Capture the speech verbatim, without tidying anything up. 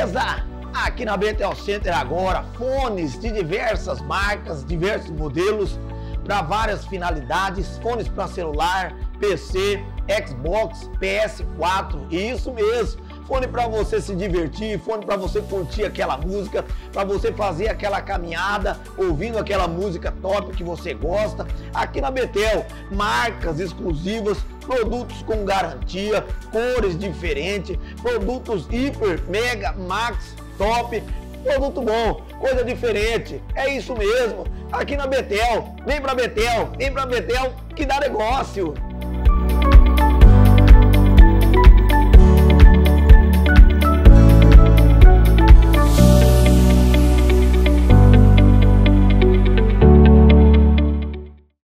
beleza? Aqui na Betel Center agora, fones de diversas marcas, diversos modelos, para várias finalidades, fones para celular, P C, Xbox, P S quatro, isso mesmo, fone para você se divertir, fone para você curtir aquela música, para você fazer aquela caminhada, ouvindo aquela música top que você gosta. Aqui na Betel, marcas exclusivas, produtos com garantia, cores diferentes, produtos hiper, mega, max, top, produto bom, coisa diferente, é isso mesmo. Aqui na Betel, vem pra Betel, vem pra Betel que dá negócio.